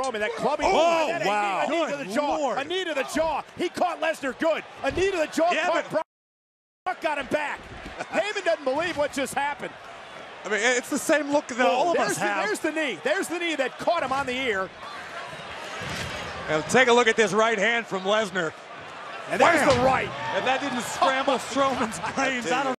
Strowman, that clubbing. Oh, that wow. A knee to the jaw. Lord. A knee to the jaw. He caught Lesnar good. A knee to the jaw. Yeah, Caught Brock got him back. Heyman doesn't believe what just happened. I mean, it's the same look that all of us have. There's the knee. There's the knee that caught him on the ear. And take a look at this right hand from Lesnar. And there's the right. And that didn't scramble Strowman's brains. I don't